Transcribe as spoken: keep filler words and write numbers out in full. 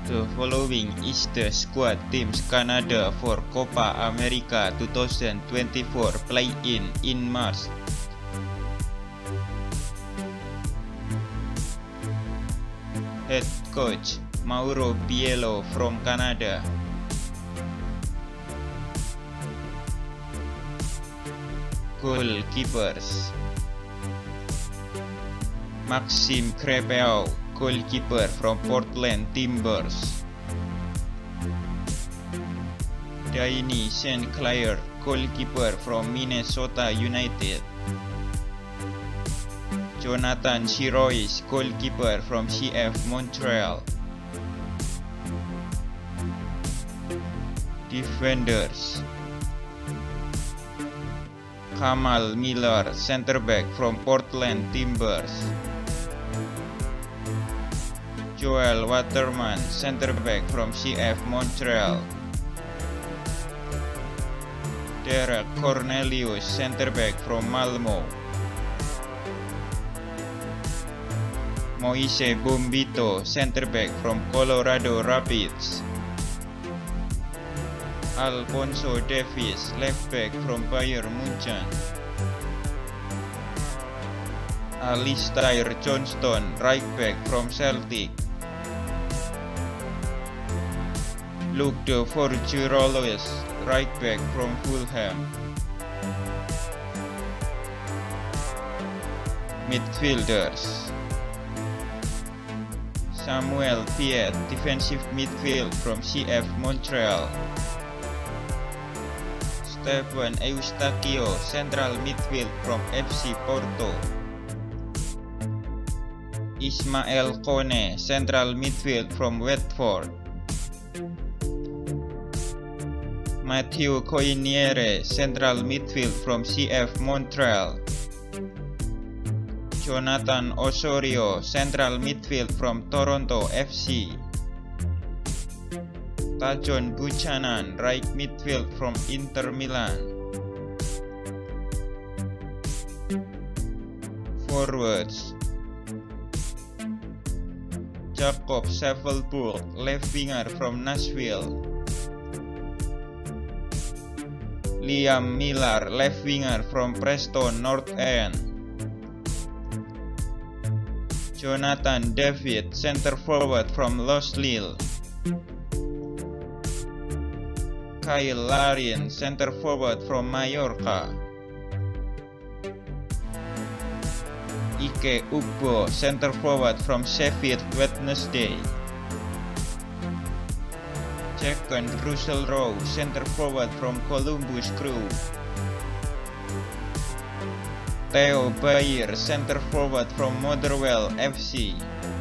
The following is the squad teams Canada for Copa America twenty twenty-four play-in in March. Head coach Mauro Biello from Canada. Goalkeepers: Maxime Crepeau, goalkeeper from Portland Timbers. Danny Saint Clair, goalkeeper from Minnesota United. Jonathan Sirois, goalkeeper from C F Montreal. Defenders: Kamal Miller, center back from Portland Timbers. Joel Waterman, center back from C F Montreal. Derek Cornelius, center back from Malmo. Moise Bombito, center back from Colorado Rapids. Alphonso Davies, left back from Bayern Munchen. Alistair Johnston, right back from Celtic. Luke de Forgeroles, right back from Fulham. Midfielders: Samuel Piet, defensive midfield from C F Montreal. Stephen Eustachio, central midfield from F C Porto. Ismael Kone, central midfield from Watford. Matthew Coiniere, central midfield from C F Montreal. Jonathan Osorio, central midfield from Toronto F C. Tajon Buchanan, right midfield from Inter Milan. Forwards: Jacob Shufflebolt, left winger from Nashville. Liam Miller, left winger from Preston North End. Jonathan David, center forward from Los Lille. Kyle Larin, center forward from Mallorca. Ike Ugbo, center forward from Sheffield Wednesday. Jacon Russell-Rowe, center forward from Columbus Crew. Theo Bayer, center forward from Motherwell F C.